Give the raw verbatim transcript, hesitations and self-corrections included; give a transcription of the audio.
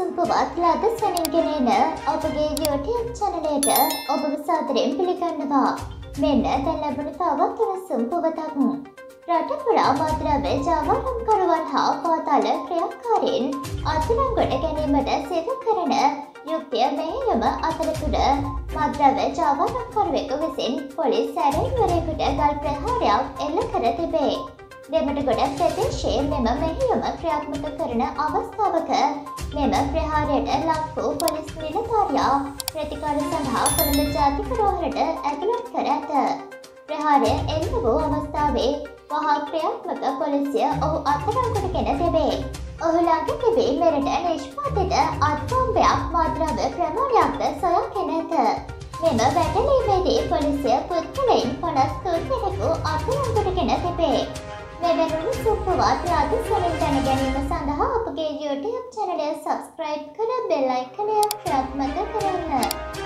සුපවත් ලද සැනින්ගෙනන අපගේ YouTube චැනලයට ඔබව සාදරයෙන් පිළිගන්නවා. මෙන්න දැන් ලැබුණු තවත් උණුසුම් පුවතක්. රට පුරා මත්ද්‍රව්‍ය ජාවාරම්කරුවන් හා පාතාල ක්‍රියාකාරීන් අත්අඩංගුවට ගැනීමට සිදු කරන යුක්තිය මෙහෙයුම අතරතුර මත්ද්‍රව්‍ය ජාවාරම්කරුවෙකු විසින් පොලිස් සැරයින්වරයෙකුට ගල් ප්‍රහාරයක් එල්ල කර තිබේ. දෙමටගොඩ ප්‍රදේශයේ මෙම මෙහෙයුම ක්‍රියාත්මක කරන අවස්ථාවක මෙම ප්‍රහාරයට ලක් වූ පොලිස් නිලධාරියා ප්‍රතිකාර සඳහා කොළඹ ජාතික රෝහලට ඇතුළත් කර ඇත. ප්‍රහාරය එල්ල වූ අවස්ථාවේ වහා ක්‍රියාත්මක පොලිසිය ඔහු අත්අඩංගුවට ගෙන තිබේ. ඔහු ළඟ තිබී මෙරට නිෂ්පාදිත අත්බෝම්බයක් මත්ද්‍රව්‍ය ප්‍රමාණයක්ද සොයාගෙන ඇත. මෙම වැටලීමේදී පොලිසිය පුද්ගලයින් පනස් තුන් දෙනෙකු අත්අඩංගුවට ගෙන තිබේ. මෙවැනි සුපවත් රාජ්‍ය සැනින් දැන ගැනීම සඳහා අපගේ YouTube චැනලය සබ්ස්ක්‍රයිබ් කර බෙල් අයිකනය ක්‍රියාත්මක කරන්න.